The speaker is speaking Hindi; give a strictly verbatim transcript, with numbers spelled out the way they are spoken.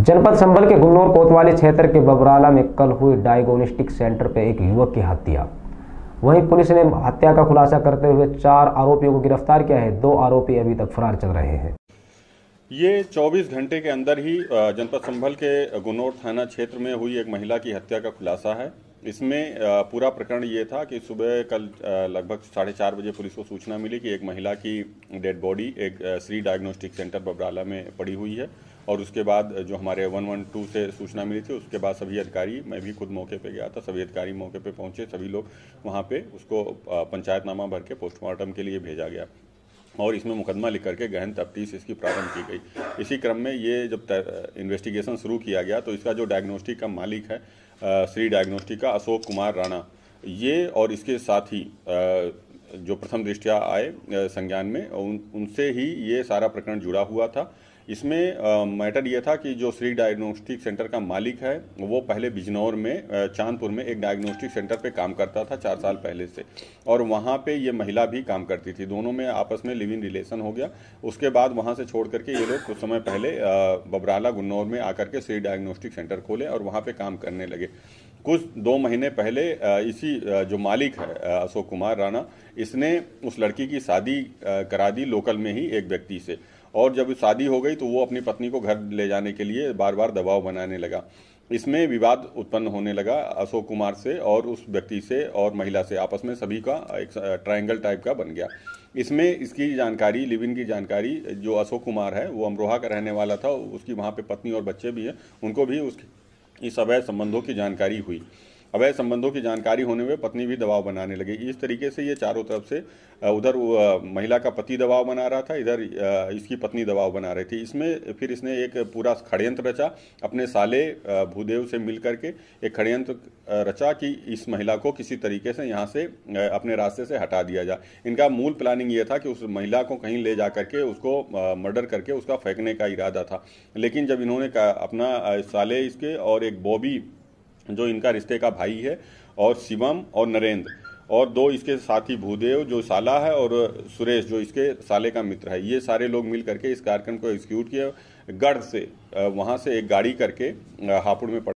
जनपद संभल के गुन्नौर कोतवाली क्षेत्र के बबराला में कल हुई डायग्नोस्टिक सेंटर पर एक युवक की हत्या। वहीं पुलिस ने हत्या का खुलासा करते हुए चार आरोपियों को गिरफ्तार किया है। दो आरोपी अभी तक फरार चल रहे हैं। ये चौबीस घंटे के अंदर ही जनपद संभल के गुन्नौर थाना क्षेत्र में हुई एक महिला की हत्या का खुलासा है। इसमें पूरा प्रकरण ये था कि सुबह कल लगभग साढ़े चार बजे पुलिस को सूचना मिली कि एक महिला की डेड बॉडी एक श्री डायग्नोस्टिक सेंटर बबराला में पड़ी हुई है। और उसके बाद जो हमारे वन वन टू से सूचना मिली थी, उसके बाद सभी अधिकारी, मैं भी खुद मौके पे गया था, सभी अधिकारी मौके पे पहुंचे, सभी लोग वहां पे उसको पंचायतनामा भर के पोस्टमार्टम के लिए भेजा गया और इसमें मुकदमा लिख करके गहन तफ्तीश इसकी प्रारंभ की गई। इसी क्रम में ये जब इन्वेस्टिगेशन शुरू किया गया तो इसका जो डायग्नोस्टिक का मालिक है श्री डायग्नोस्टिक का अशोक कुमार राणा, ये और इसके साथ ही जो प्रथम दृष्टया आए संज्ञान में उन, उनसे ही ये सारा प्रकरण जुड़ा हुआ था। इसमें मैटर ये था कि जो श्री डायग्नोस्टिक सेंटर का मालिक है वो पहले बिजनौर में चांदपुर में एक डायग्नोस्टिक सेंटर पे काम करता था चार साल पहले से, और वहाँ पे ये महिला भी काम करती थी। दोनों में आपस में लिव इन रिलेशन हो गया। उसके बाद वहाँ से छोड़ करके ये लोग कुछ समय पहले बबराला गुन्नौर में आकर के श्री डायग्नोस्टिक सेंटर खोले और वहाँ पे काम करने लगे। कुछ दो महीने पहले इसी जो मालिक है अशोक कुमार राणा, इसने उस लड़की की शादी करा दी लोकल में ही एक व्यक्ति से, और जब शादी हो गई तो वो अपनी पत्नी को घर ले जाने के लिए बार बार दबाव बनाने लगा। इसमें विवाद उत्पन्न होने लगा अशोक कुमार से और उस व्यक्ति से और महिला से, आपस में सभी का एक ट्रायंगल टाइप का बन गया। इसमें इसकी जानकारी, लिव इन की जानकारी, जो अशोक कुमार है वो अमरोहा का रहने वाला था, उसकी वहाँ पे पत्नी और बच्चे भी हैं, उनको भी उसकी इस अवैध संबंधों की जानकारी हुई। अवैध संबंधों की जानकारी होने में पत्नी भी दबाव बनाने लगी। इस तरीके से ये चारों तरफ से, उधर महिला का पति दबाव बना रहा था, इधर इसकी पत्नी दबाव बना रही थी। इसमें फिर इसने एक पूरा षड्यंत्र रचा, अपने साले भूदेव से मिल करके एक षड्यंत्र रचा कि इस महिला को किसी तरीके से यहाँ से अपने रास्ते से हटा दिया जाए। इनका मूल प्लानिंग ये था कि उस महिला को कहीं ले जा करके उसको मर्डर करके उसका फेंकने का इरादा था। लेकिन जब इन्होंने अपना साले इसके और एक बॉबी जो इनका रिश्ते का भाई है, और शिवम और नरेंद्र, और दो इसके साथी भूदेव जो साला है और सुरेश जो इसके साले का मित्र है, ये सारे लोग मिल करके इस कार्यक्रम को एग्जीक्यूट किया। गढ़ से वहाँ से एक गाड़ी करके हापुड़ में